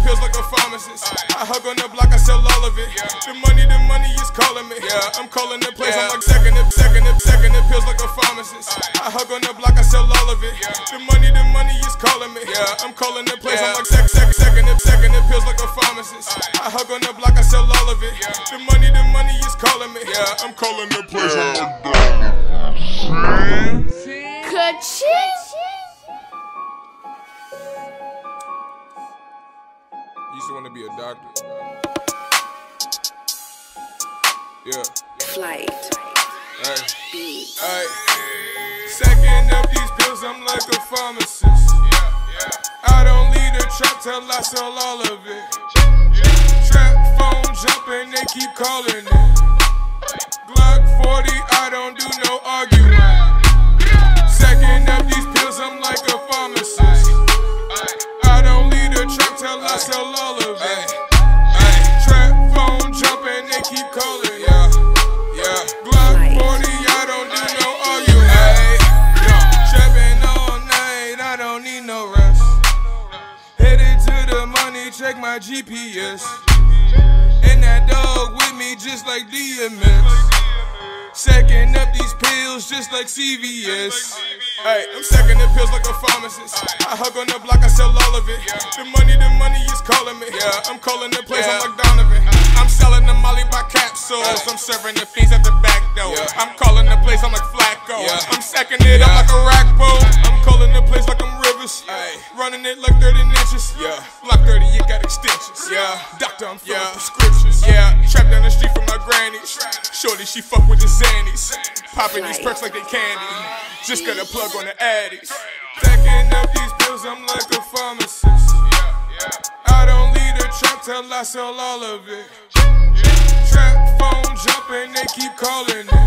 pills like a pharmacist. I hug on the block, I sell all of it. The money is calling me. I'm calling the place, I'm like second it pills like a pharmacist. I hug on the block, I sell all of it. The money is calling me. I'm calling the place, I'm like second it pills like a pharmacist. I hug on the block, I sell all of it. The money is calling me. I'm calling the place, I'm like used to want to be a doctor. Yeah. Flight. Hey. Hey. Stacking up these pills, I'm like a pharmacist. I don't leave the trap till I sell all of it. Trap phone jumping, they keep calling it. Glock 40, I don't do no arguing. Stacking up these pills, I'm like a pharmacist. I don't leave the trap till I sell all of it. Trap phone jumping, they keep calling. Glock 40, I don't do no arguing. Trapping all night, I don't need no rest. Headed to the money, check my GPS. And that dog with me just like DMX. Stacking up these pills just like CVS. Hey, I'm stacking the pills like a pharmacist. I hug on the block, I sell all of it. The money is calling me. I'm calling the place, I'm like Donovan. I'm selling the Molly by capsules. I'm serving the fiends at the back door. I'm calling the place, I'm like Flacco. I'm stacking it up like a rack pole. I'm calling the place like I'm Rivers. Running it like 30 inches. Block 30, you got extensions. Doctor, I'm filling prescriptions. Trapped down the street from my grannies. Shorty, she fuck with the Zannies. Popping these perks like they candy. Just got a plug on the Addies. Stacking up these pills, I'm like a pharmacist. I don't leave the trap till I sell all of it. Trap phone jumping, they keep calling it.